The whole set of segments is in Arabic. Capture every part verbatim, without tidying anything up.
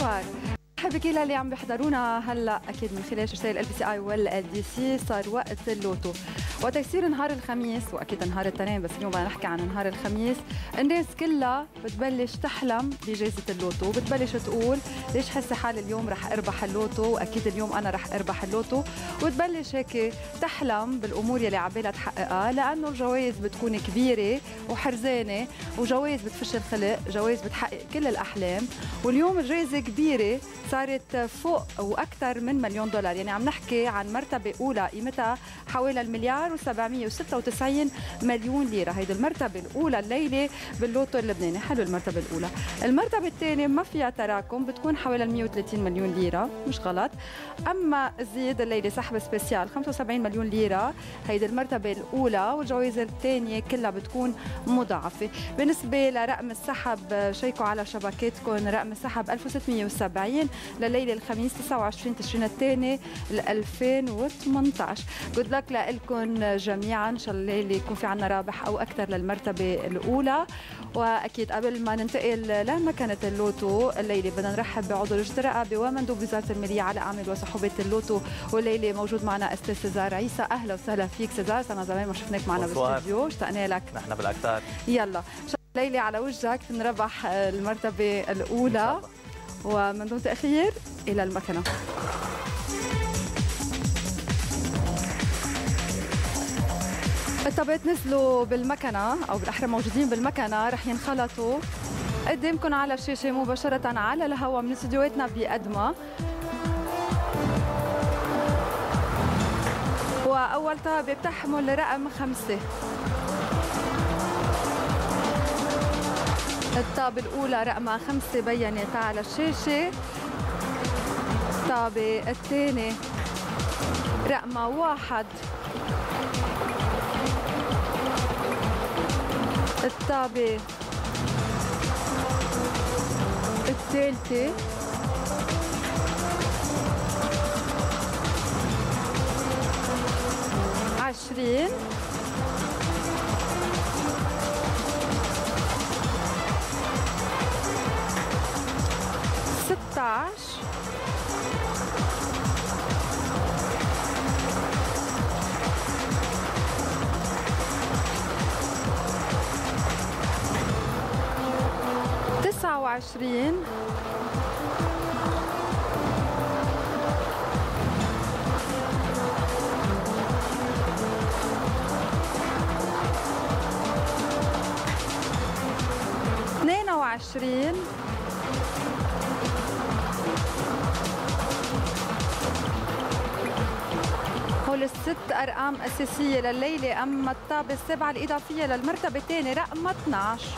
بونسوار. مرحبا بكل اللي عم بيحضرونا هلا اكيد من خلال شاشات ال بي سي اي وال دي سي. صار وقت اللوتو وتكسير نهار الخميس واكيد نهار الاثنين، بس اليوم بدنا نحكي عن نهار الخميس. الناس كلها بتبلش تحلم بجائزه اللوتو، بتبلش تقول ليش حاسه حالي اليوم رح اربح اللوتو، واكيد اليوم انا رح اربح اللوتو، وتبلش هيك تحلم بالامور يلي عبالها تحققها، لانه الجوائز بتكون كبيره وحرزانه، وجوائز بتفش الخلق، جوائز بتحقق كل الاحلام. واليوم الجائزه كبيره، صارت فوق واكثر من مليون دولار، يعني عم نحكي عن مرتبه اولى قيمتها حوالي المليار وسبعمية وستة وتسعين مليون ليره. هيدي المرتبه الاولى الليله باللوتو اللبناني. حلو المرتبه الاولى. المرتبه الثانيه ما فيها تراكم، بتكون حوالي مية وثلاثين مليون ليره، مش غلط. اما زيد الليله سحب سبيسيال خمسة وسبعين مليون ليره، هيدي المرتبه الاولى، والجوائز الثانيه كلها بتكون مضاعفه. بالنسبه لرقم السحب، شيكوا على شبكاتكم، رقم السحب ألف وستمية وسبعين لليله الخميس تسعة وعشرين تشرين الثاني ألفين وثمانية عشر. جود لك لكم جميعا، ان شاء الله الليله يكون في عنا رابح او اكثر للمرتبه الاولى. واكيد قبل ما ننتقل لمكنه اللوتو الليله بدنا نرحب بعضو لجنه الرقابه ومندوب وزاره الماليه على اعمال وصحوبه اللوتو، والليله موجود معنا استاذ سيزار عيسى. اهلا وسهلا فيك سيزار، انا زمان ما شفناك معنا بالاستوديو، اشتقنا لك. نحن بالاكثر. يلا الليله على وجهك نربح المرتبه الاولى، ومن دون تاخير الى المكنه. الطابات نزلوا بالمكنه، او بالاحرى موجودين بالمكنه، رح ينخلطوا قدامكم على الشاشه مباشره على الهواء من استديوهاتنا بأدمى. واول طابه بتحمل رقم خمسه. الطابه الاولى رقمها خمسه بينت على الشاشه. الطابه الثانيه رقمها واحد. الطابة الثالثة عشرين. ستة عشر. تسعة وعشرين. اثنين وعشرين. هول الست أرقام أساسية لليلة. أما الطابة السبعة الإضافية للمرتبة الثانية رقم اثني عشر.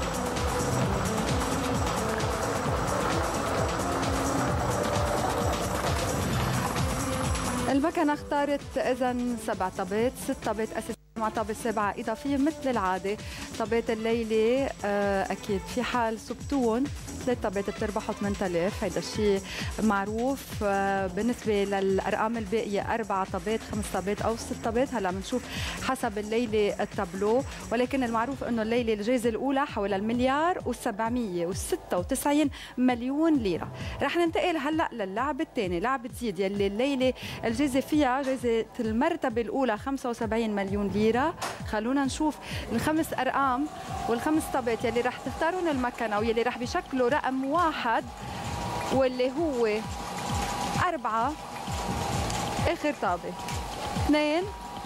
المكنة اختارت إذا سبع طابات، ست طابات أساسية مع طابة سبعة إضافية مثل العادة. طابات الليلة أكيد في حال سبتون ثلاث طابات بتربحوا ثمانية آلاف، هيدا الشيء معروف. بالنسبة للأرقام الباقية أربع طابات، خمس طابات أو ست طابات، هلا بنشوف حسب الليلة التابلو، ولكن المعروف إنه الليلة الجائزة الأولى حوالي المليار وسبعمية وستة وتسعين مليون ليرة. رح ننتقل هلا للعبة الثانية، لعبة زيد، يلي الليلة الجائزة فيها جائزة المرتبة الأولى خمسة وسبعين مليون ليرة. خلونا نشوف الخمس أرقام والخمس طابات يلي رح تختارون المكنة ويلي رح بيشكلوا رقم واحد، واللي هو أربعة. آخر طابة اثنين.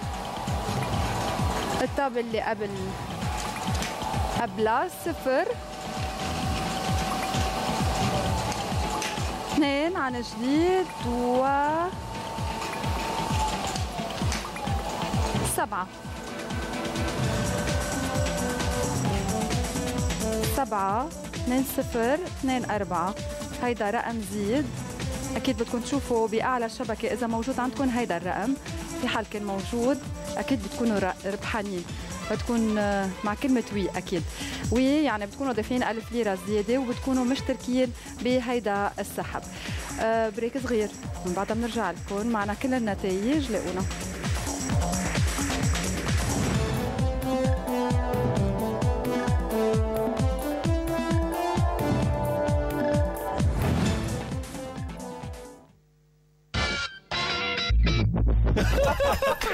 الطابة اللي قبل قبلها صفر. اثنين عن جديد و سبعة. سبعة اثنين صفر اثنين أربعة. هيدا رقم زيد، أكيد بدكم تشوفوا بأعلى الشبكة إذا موجود عندكم هيدا الرقم. في حال كان موجود أكيد بتكونوا ربحانين، بتكون مع كلمة وي أكيد. وي يعني بتكونوا دافعين ألف ليرة زيادة وبتكونوا مشتركين بهيدا السحب. أه بريك صغير من بعدها بنرجع لكم معنا كل النتائج. لاقونا.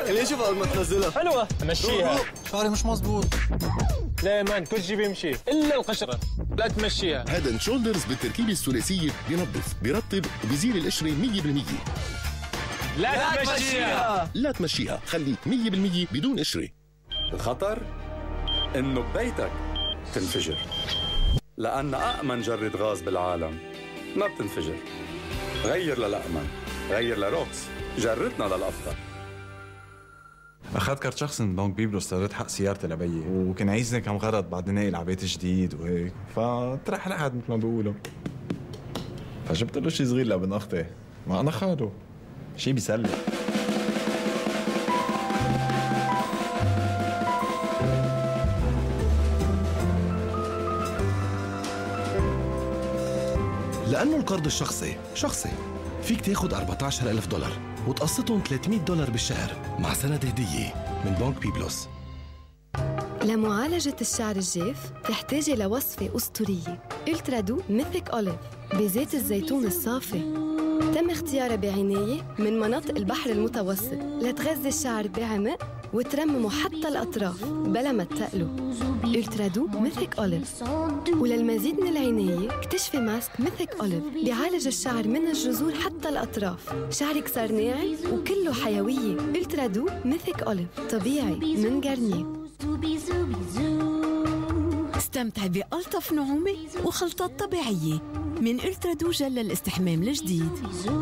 خليني اشوف اول ما تنزلها. حلوه مشيها. شعري مش مزبوط. لا يا مان كل شيء بيمشي الا القشره، لا تمشيها. هيد اند شولدرز بالتركيبه الثلاثيه بينظف بيرطب وبيزيل القشره مية بالمية. لا, لا تمشيها. لا تمشيها، خليك مية بالمية بدون قشره. الخطر انه ببيتك تنفجر، لأن أأمن جرة غاز بالعالم ما بتنفجر. غير للأأمن، غير لروكس، جرتنا للأفضل. أخذت كارت شخصي من بنك بيبلو، استرديت حق سيارتي لبيي، وكان عايزني كم غرض بعد ناقل على بيت جديد وهيك، فترح لحد مثل ما بيقولوا. فجبت له شي صغير لابن أختي، ما أنا خاله، شي بيسلي. لأنه القرض الشخصي شخصي، فيك تاخد أربعة عشر ألف دولار وتقسطهم ثلاثمية دولار بالشهر مع سند هدية من بنك بيبلوس. لمعالجة الشعر الجاف تحتاجي لوصفة أسطورية الترادو ميثيك أوليف بزيت الزيتون الصافي. تم اختيارها بعناية من مناطق البحر المتوسط لتغذي الشعر بعمق وترممه حتى الأطراف بلا ما تقلوا. الترادو ميثيك أوليف. وللمزيد من العناية اكتشفي ماسك ميثيك أوليف بيعالج الشعر من الجذور حتى الأطراف. شعرك صار ناعم وكله حيوية. الترادو ميثيك أوليف طبيعي من جارنيه. استمتعي بألطف نعومة وخلطات طبيعية من الترادو جل للاستحمام الجديد.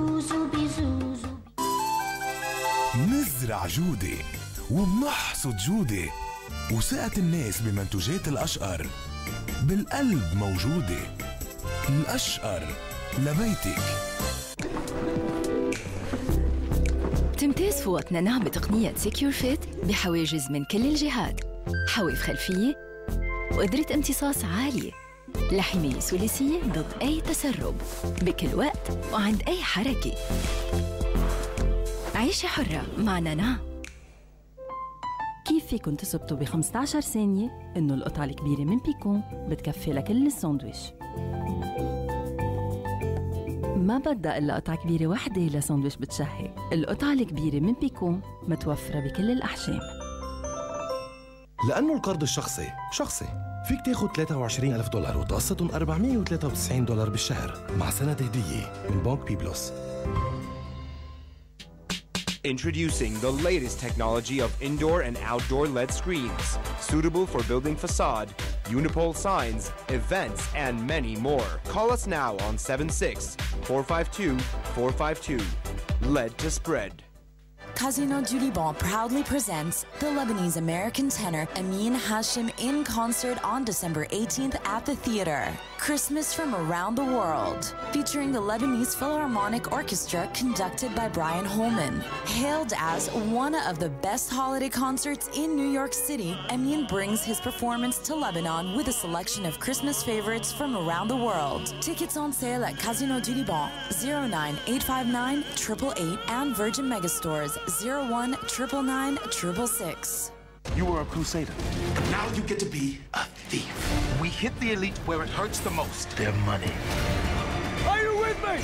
نزرع جودة ومنحصد جودة، وثقة الناس بمنتوجات الأشقر بالقلب موجودة. الأشقر لبيتك. تمتاز فوط نعناع بتقنية سيكيور فيت بحواجز من كل الجهات، حواف خلفية وقدرة امتصاص عالية لحماية ثلاثية ضد أي تسرب بكل وقت وعند أي حركة. عيشة حرة مع نعناع. كيف فيكن تثبتوا ب خمسة عشر ثانية إنه القطعة الكبيرة من بيكون بتكفي لكل الساندويش؟ ما بدها إلا قطعة كبيرة وحدة لساندويش بتشهي. القطعة الكبيرة من بيكون متوفرة بكل الأحجام. لأنه القرض الشخصي شخصي، فيك تاخد ثلاثة وعشرين ألف دولار وتقسطهم أربعمية وثلاثة وتسعين دولار بالشهر مع سند هدية من بنك بيبلوس. Introducing the latest technology of indoor and outdoor L E D screens, suitable for building facade, unipole signs, events, and many more. Call us now on seven six, four five two, four five two. L E D to spread. Casino du Liban proudly presents the Lebanese-American tenor Amin Hashim in concert on December eighteenth at the theater. Christmas from around the world, featuring the Lebanese Philharmonic Orchestra conducted by Brian Holman. Hailed as one of the best holiday concerts in New York City, Amin brings his performance to Lebanon with a selection of Christmas favorites from around the world. Tickets on sale at Casino du Liban, zero nine eight five nine, eight eight eight, and Virgin Megastores, zero one nine nine nine six six. You were a crusader. Now you get to be a thief. We hit the elite where it hurts the most. Their money. Are you with me?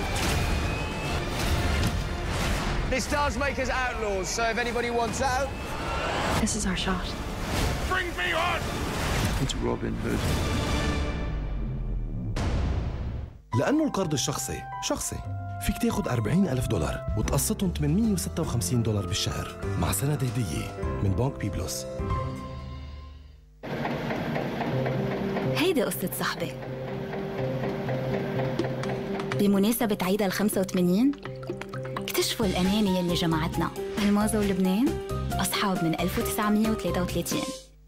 This does make us outlaws, so if anybody wants out... This is our shot. Bring me on! It's Robin Hood. لأنه القرض الشخصي شخصي، فيك تاخد أربعين ألف دولار وتقسطهم ثمانمية وستة وخمسين دولار بالشهر مع سند هدية من بنك بيبلوس. هيدي قصة صحبة. بمناسبة عيد الخمسة وثمانين اكتشفوا الأمانة يلي جمعتنا المازا ولبنان أصحاب من ألف وتسعمية وثلاثة وثلاثين.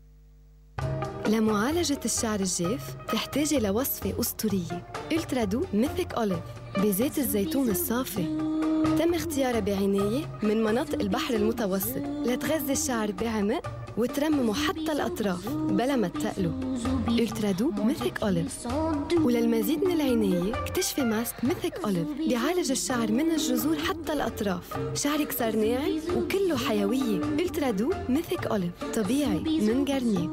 لمعالجة الشعر الجاف تحتاجي لوصفة أسطورية الترادو ميثيك أوليف بزيت الزيتون الصافي. تم اختيارها بعناية من مناطق البحر المتوسط لتغذي الشعر بعمق وترممه حتى الأطراف بلا ما تقلوا. الترادو ميثيك أوليف. وللمزيد من العناية اكتشفي ماسك ميثيك أوليف بيعالج الشعر من الجذور حتى الأطراف. شعرك صار ناعم وكله حيوية. الترادو ميثيك أوليف طبيعي من جارنيه.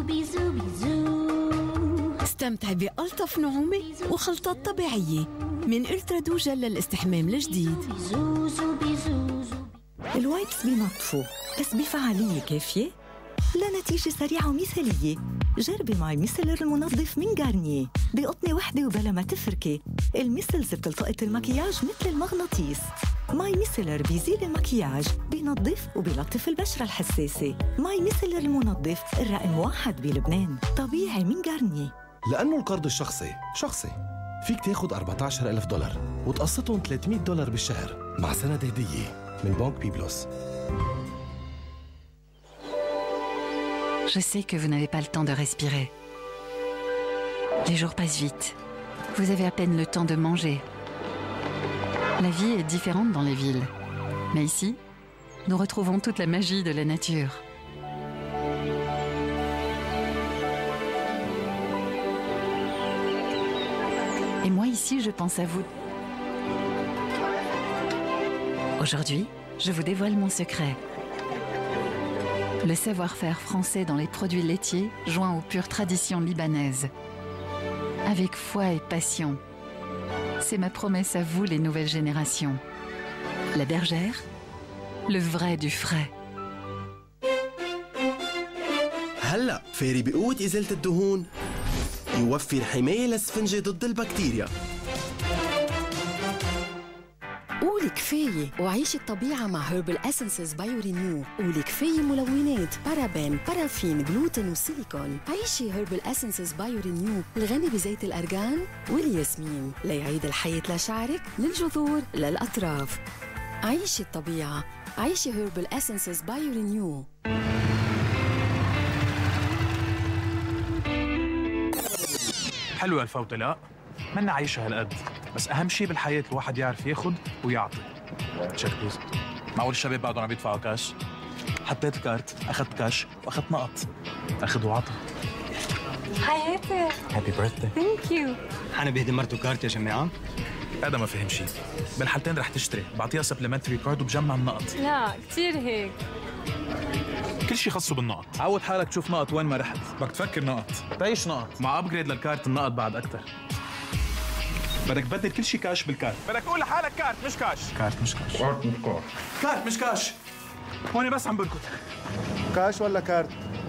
استمتعي بألطف نعومة وخلطات طبيعية من الترادو جل للاستحمام الجديد. الوايبس بينظفوا بس بفعالية كافية؟ لنتيجة سريعة ومثالية جربي ماي ميسلر المنظف من غارنيه. بقطنة وحدة وبلا ما تفركي، الميسلز بتلتقط المكياج مثل المغناطيس. ماي ميسلر بيزيل المكياج، بينظف وبيلطف البشرة الحساسة. ماي ميسلر المنظف الرقم واحد بلبنان، طبيعي من غارنيه. لأنه القرض الشخصي شخصي، فيك تاخد أربعة عشر ألف دولار وتقسطهم ثلاثمية دولار بالشهر مع سند هدية من بنك بيبلوس. Je sais que vous n'avez pas le temps de respirer. Les jours passent vite. Vous avez à peine le temps de manger. La vie est différente dans les villes. Mais ici, nous retrouvons toute la magie de la nature. Et moi ici, je pense à vous. Aujourd'hui, je vous dévoile mon secret. Le savoir-faire français dans les produits laitiers joint aux pures traditions libanaises. Avec foi et passion. C'est ma promesse à vous, les nouvelles générations. La bergère, le vrai du frais. هلا فيري بقوة إزالة الدهون يوفر حماية للسفنجة ضد البكتيريا. قولي كفاية وعيشي الطبيعة مع هيربل اسنسز بايو رينيو. قولي كفاية ملونات، بارابين، بارافين، جلوتين وسيليكون. عيشي هيربل اسنسز بايو رينيو الغني بزيت الأرغان والياسمين ليعيد الحياة لشعرك، للجذور، للأطراف. عيشي الطبيعة، عيشي هيربل اسنسز بايو رينيو. حلوة الفوتة لا؟ منا عايشة هالقد، بس أهم شيء بالحياة الواحد يعرف ياخد ويعطي. تشيك بليز. معقول الشباب بعدهم عم يدفعوا كاش؟ حطيت الكارت، أخذت كاش وأخذت نقط. أخذ وعطى. حياتي. هابي بيرثدي. ثانك يو. أنا بهدي مرته كارت يا جماعة. هذا ما فهم شيء. بالحالتين رح تشتري، بعطيها سبلمنتري كارد وبجمع النقط. لا، كثير هيك. كل شيء خاصه بالنقط. عود حالك تشوف نقط وين ما رحت، بدك تفكر نقط، تعيش نقط. مع ابجريد للكارت النقط بعد أكثر. بدك تبدل كل شيء كاش بالكارت. بدك تقول لحالك كارت مش كاش. كارت مش كاش. كارت مش كاش. كارت مش كاش. هون بس عم بركض. كاش ولا كارت؟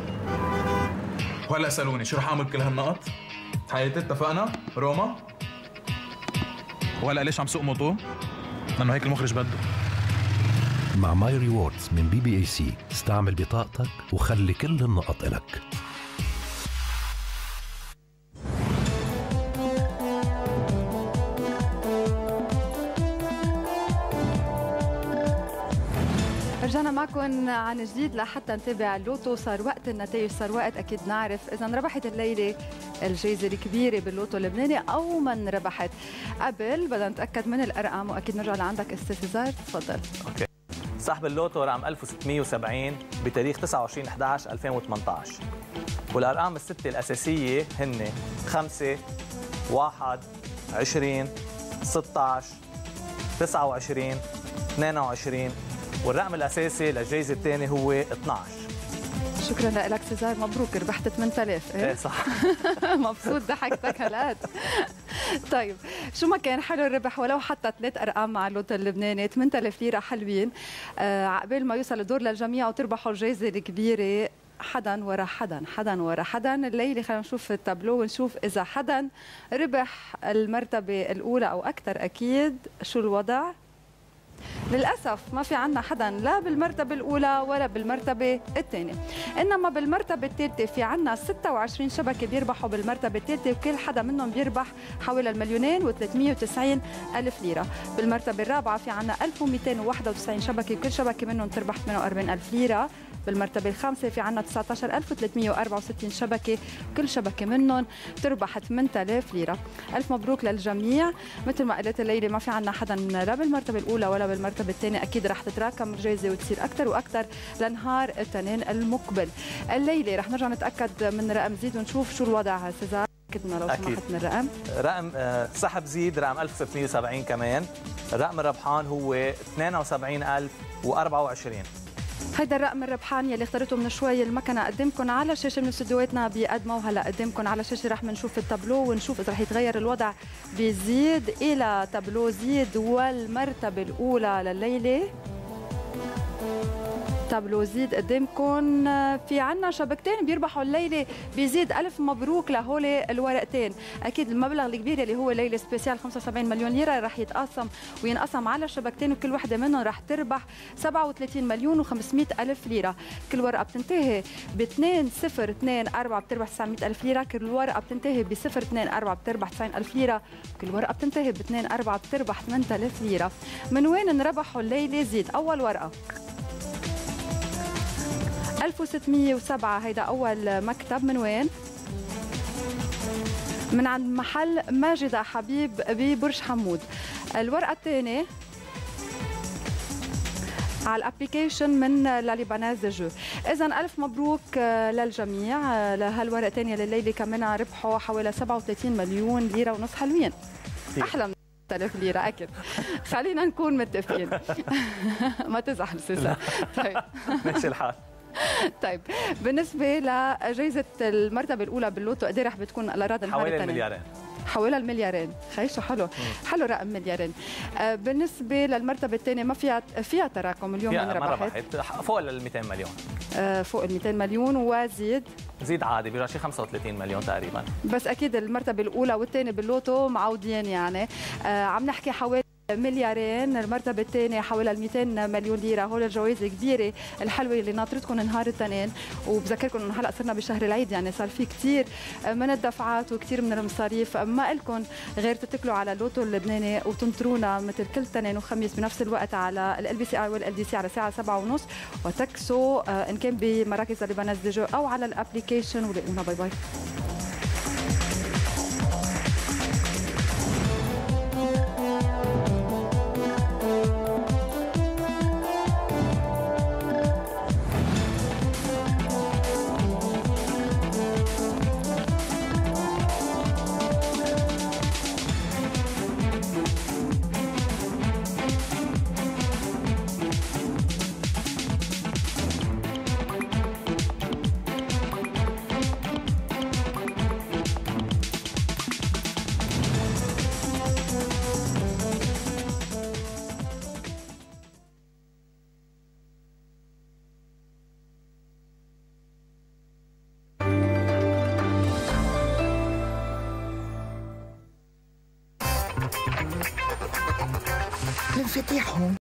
وهلا سالوني شو رح اعمل بكل هالنقط؟ حياتي اتفقنا؟ روما؟ وهلا ليش عم سوق موطو؟ لانه هيك المخرج بده. مع ماي ريوردز من بي بي اي سي استعمل بطاقتك وخلي كل النقط إلك. رجعنا معكم عن جديد لحتى نتابع اللوتو. صار وقت النتائج، صار وقت اكيد نعرف اذا ربحت الليله الجائزه الكبيره باللوتو اللبناني او من ربحت. قبل بدنا نتاكد من الارقام واكيد نرجع لعندك استاذ سيزار، تفضل. اوكي. سحب اللوتو رقم ألف وستمية وسبعين بتاريخ تسعة وعشرين أحد عشر ألفين وثمانية عشر، والارقام السته الاساسيه هن خمسة، واحد، عشرين، ستة عشر، تسعة وعشرين، اثنين وعشرين، والرقم الاساسي للجائزه الثانيه هو اثني عشر. شكرا لك سيزار، مبروك ربحت ثمانية آلاف. ايه صح. مبسوط ضحكتك هالقد. طيب شو ما كان حلو الربح ولو حتى ثلاث ارقام مع اللوتو اللبناني، ثمانية آلاف ليره حلوين. آه عقبال ما يوصل الدور للجميع وتربحوا الجائزه الكبيره حدا ورا حدا حدا ورا حدا. الليله خلينا نشوف التابلو ونشوف اذا حدا ربح المرتبه الاولى او اكثر. اكيد شو الوضع؟ للأسف ما في عنا حدا لا بالمرتبة الأولى ولا بالمرتبة الثانية، إنما بالمرتبة الثالثة في عنا ستة وعشرين شبكة بيربحوا بالمرتبة الثالثة، وكل حدا منهم بيربح حوالي المليونين وثلاثمية وتسعين ألف ليرة. بالمرتبة الرابعة في عنا ألف ومئتين وواحد وتسعين شبكة، وكل شبكة منهم تربح ثمانية وأربعين ألف ليرة. بالمرتبة الخامسة في عنا تسعة عشر ألف وثلاثمية وأربعة وستين شبكة، كل شبكة منهم تربح ثمانية آلاف ليرة. ألف مبروك للجميع. مثل ما قلت الليلة ما في عنا حدا لا بالمرتبة الأولى ولا بالمرتبة الثانية، أكيد رح تتراكم الجائزة وتصير أكثر وأكثر لنهار الاثنين المقبل. الليلة رح نرجع نتأكد من رقم زيد ونشوف شو الوضع. سيزار كدنا لو سمحت من الرقم. رقم آه سحب زيد رقم ألف وستمية وسبعين كمان. الرقم الربحان هو اثنين وسبعين ألف وأربعة وعشرين. هيدا الرقم الربحان يلي اخترته من شوي المكنه قدمكم على شاشه من استديوهاتنا بيقدموا. هلا قدمكم على شاشه رح نشوف التابلو ونشوف اذا رح يتغير الوضع بيزيد الى تابلو زيد والمرتبه الاولى لليله تابلو زيد قدامكم. في عنا شبكتين بيربحوا الليله، بيزيد الف مبروك لهول الورقتين. اكيد المبلغ الكبير اللي هو ليله سبيسيال خمسة وسبعين مليون ليره رح يتقسم وينقسم على الشبكتين، وكل وحده منهم رح تربح سبعة وثلاثين مليون وخمسمئة الف ليره. كل ورقه بتنتهي ب اثنين صفر اثنين أربعة بتربح تسعمئة الف ليره، كل ورقه بتنتهي ب صفر اثنين أربعة بتربح تسعين ألف ليره، كل ورقه بتنتهي ب اثنين أربعة بتربح ثمانية آلاف ليره. من وين انربحوا الليله زيد؟ اول ورقه ألف وستمئة وسبعة، هيدا أول مكتب. من وين؟ من عند محل ماجدة حبيب ببرج حمود. الورقة الثانية على الابليكيشن من لاليباناز دي جو. إذا ألف مبروك للجميع. لهالورقتين يلي الليلة كمان ربحوا حوالي سبعة وثلاثين مليون ليرة ونص. حلوين، أحلى من آلاف ليرة أكيد. خلينا نكون متفقين. ما تزعل سوسة. طيب ماشي الحال. طيب بالنسبة لجائزة المرتبة الأولى باللوتو قد ايه رح بتكون لراد النهار الثاني؟ حوالي المليارين. حوالي المليارين. خيشو حلو. مم. حلو رقم مليارين. آه بالنسبة للمرتبة الثانية ما فيها فيها تراكم اليوم من ربحت فوق ال مئتين مليون. آه فوق ال مئتين مليون. وزيد زيد عادي بيرجع شي خمسة وثلاثين مليون تقريبا. بس أكيد المرتبة الأولى والثانية باللوتو معودين يعني. آه عم نحكي حوالي مليارين. المرتبة الثانية حوالي مئتين مليون ليرة. هول الجوائز الكبيرة الحلوة اللي ناطرتكم نهار الاثنين. وبذكركم انه هلا صرنا بشهر العيد، يعني صار في كثير من الدفعات وكثير من المصاريف. ما لكم غير تتكلوا على اللوتو اللبناني وتنطرونا مثل كل اثنين وخميس بنفس الوقت على ال بي سي اي والال دي سي على الساعة سبعة ونص، وتكسوا ان كان بمراكز لبنان دي جو او على الابليكيشن. ولقونا باي باي. الانفتاح هون